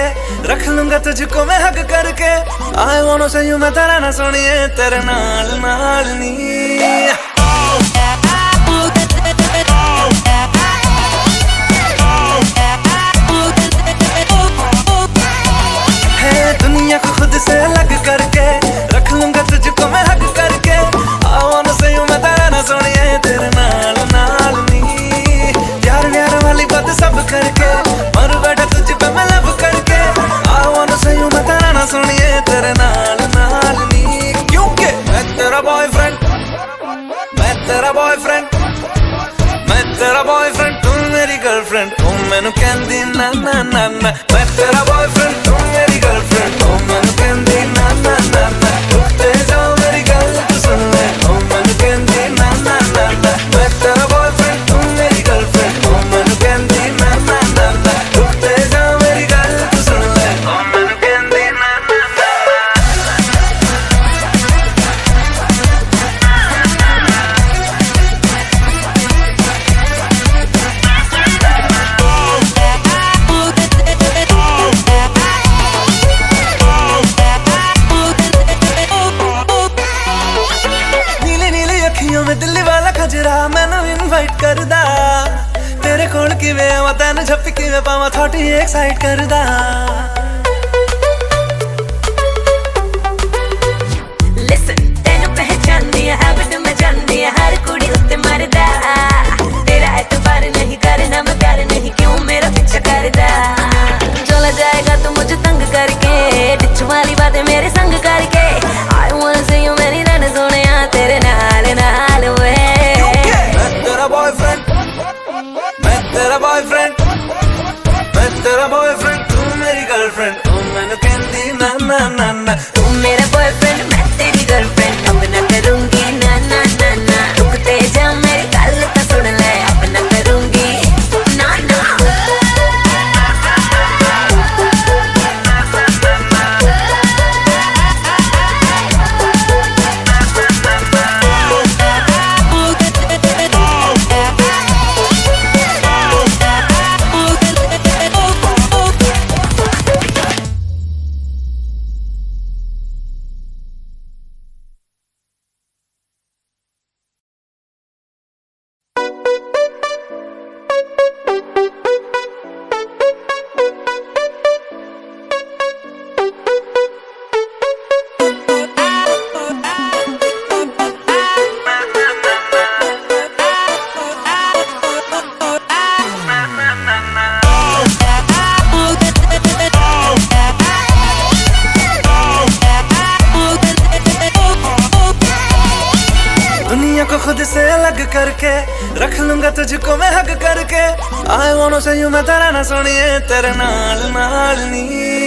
रख लूंगा तुझको मैं हक करके। आई वांट से यू मैं तेरा ना सुनिए तेरे नाल नाल नी। दुनिया को खुद से अलग करके रख लूंगा तुझको मैं हक करके। आई वांट से यू मैं तेरा ना सुनिए तेरे नाल नाल नी। प्यार व्यार वाली बात सब करके मर बैठा तुझ पे मैं लब करके। आई वांट से यू मैं तेरा ना सुनिए तेरे नाल नाल नी। क्योंकि मैं तेरा बॉयफ्रेंड, मैं तेरा बॉयफ्रेंड, मैं तेरा बॉयफ्रेंड, तू मेरी गर्लफ्रेंड। तू मैनू कहंदी ना ना ना ना। मैं तेरा बॉयफ्रेंड, तू मेरी गर्लफ्रेंड। तू मैनू कहंदी ना ना ना ना। रुकते जाओ मेरी गल तू सुन ले। तू मैनू कहंदी ना ना ना ना। मैं तेरा बॉयफ्रेंड, तू मेरी गर्लफ्रेंड। तू मैनू कहंदी ना ना ना ना। रुकते जाओ मेरी गल तू सुन ले। तू मैनू कहंदी ना ना ना। में दिल्ली वाला खजरा मैनू इनवाइट करदा। तेरे कोल किवें आवां तैनू झप्पी किवें पावां थोड़ी एक्साइट करदा। लिसन तैनू पहचानदी है हैबिट मैं जानदी है हर कुड़ी उत्ते मरदा। तेरा एतबार नहीं करना मैं प्यार नहीं क्यों मेरा पीछा करदा। चला जाएगा तू मुझे तंग करके डिच वाली बातें मेरे संग करके। आई वांट से यू मेरी रन सोनिया तेरे नाल नाल। तेरा बॉयफ्रेंड, मैं तेरा बॉयफ्रेंड, तू मेरी गर्लफ्रेंड। तू मैनू कहंदी ना ना ना ना। तू मेरा बॉयफ्रेंड मैं तेरी गर्लफ्रेंड। अब ना करूंगी ना ना ना ना। रुकते जा मेरी गल तो सुन ले। अब ना करूंगी ना ना। दुनिया को खुद से अलग करके रख लूंगा तुझको मैं हक करके। आई वांट से यू मैं तेरा ना सुनिए तेरे नाल नाल नी।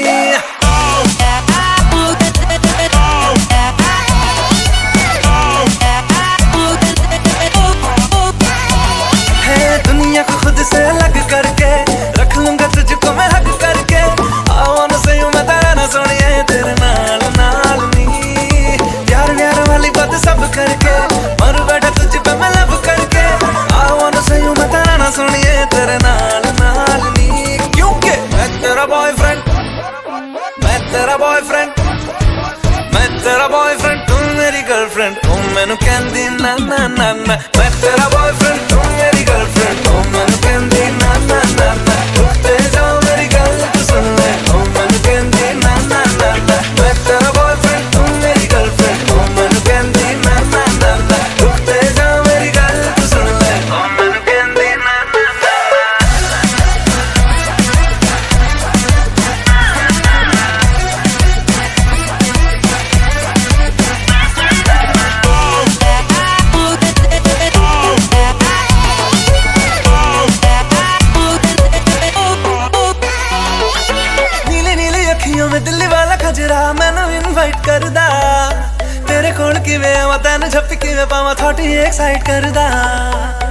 दुनिया को खुद से अलग करके रख लूंगा तुझको मैं हक करके। आई वांट से यू मैं तेरा ना सुनिए तेरे नाल नाल नी। प्यार व्यार वाली बात सब करके मर बैठा तुझ पे मैं लब करके। आई वांट से यू मैं तेरा ना सुनिए तेरे नाल नाल नी। क्योंकि मैं तेरा बॉयफ्रेंड, मैं तेरा बॉयफ्रेंड, मैं तेरा बॉयफ्रेंड, तू मेरी गर्लफ्रेंड। तू मैनू कहंदी ना ना ना ना। मैं तेरा बॉयफ्रेंड, तू मेरी गर्लफ्रेंड। तू मैनू कहंदी ना ना ना ना। रुकते जाओ मेरी गल तू सुन ले। तू मैनू कहंदी ना ना ना ना। मैं तेरा बॉयफ्रेंड, तू मेरी गर्लफ्रेंड। तू मैनू कहंदी ना ना ना ना। रुकते जाओ मेरी गल तू सुन ले। तू मैनू कहंदी ना ना ना। में दिल्ली वाला खजरा मैनू इनवाइट करदा। तेरे कोल किवें आवां तैनू झप्पी किवें पावां थोड़ी एक्साइट करदा।